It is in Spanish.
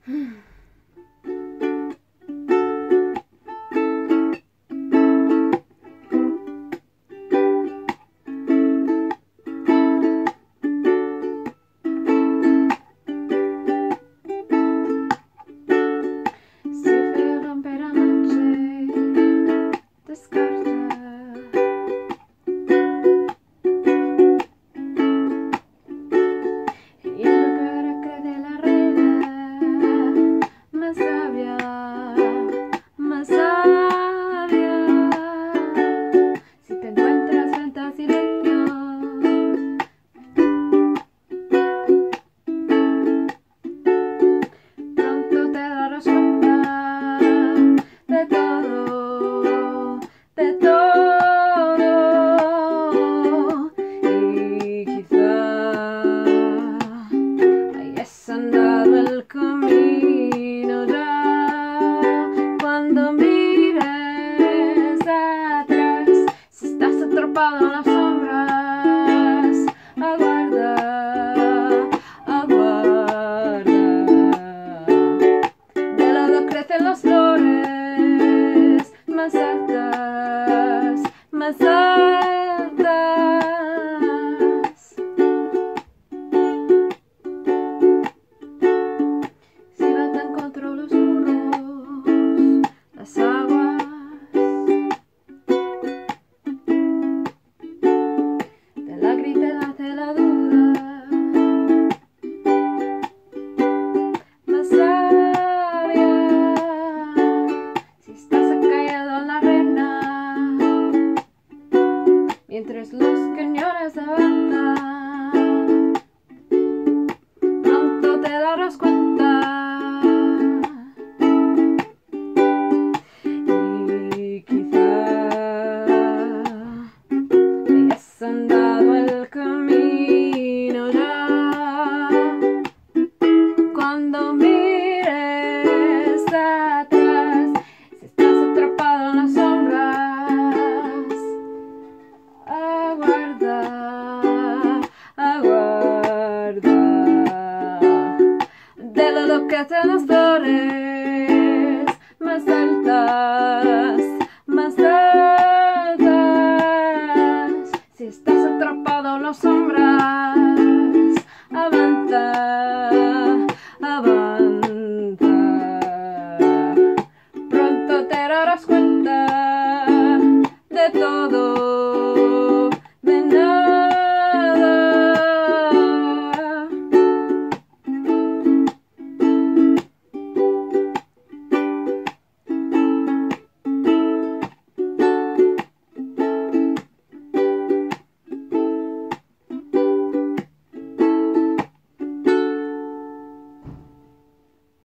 En las sombras, aguarda, aguarda. De lado crecen las flores más altas, más altas. Si batan contra los muros las aguas, la grita nace la duda más sabia. Si estás callado en la arena mientras los cañones avanzan, pronto te darás cuenta. Y quizá hayas andado el camino ya. Cuando mires atrás, si estás atrapado en las sombras, aguarda, aguarda. De lo que hacen las flores